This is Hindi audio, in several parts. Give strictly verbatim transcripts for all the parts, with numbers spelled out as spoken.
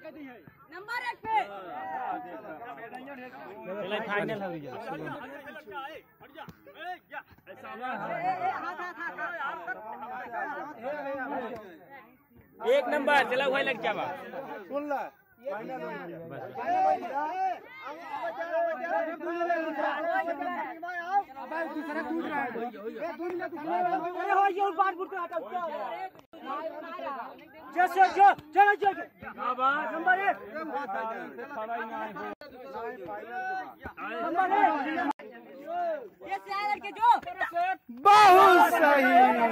नंबर एक पे चलो फाइनल हो गया। एक नंबर चला वही लग जावा सुन ला दूसरा टूट रहा है जैसे जो चलो जो नंबर एक नंबर एक ये साइड के जो बहुत सही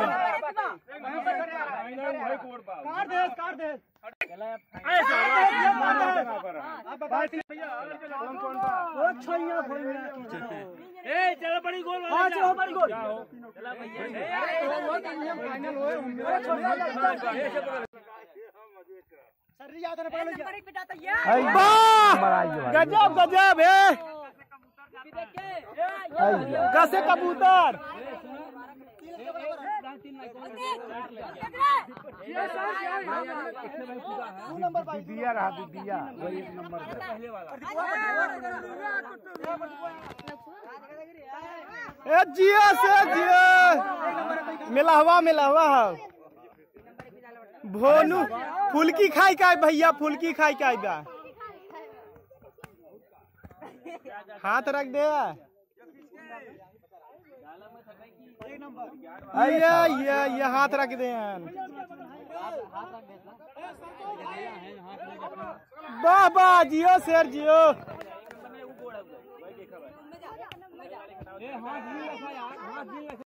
कार दे कार दे ए चलो बड़ी गोल हाँ चलो बड़ी गोल नंबर एक पे जाता है गजब गजब है कैसे कबूतर दिया रहा दिया वही एक नंबर जियो से जियो मिला हुआ मिला हुआ है भोनू फुलकी खाई का भैया फुलकी खाई का बा हाथ रख दे ये ये ये हाथ रख दे वाह वाह जियो शेर जियो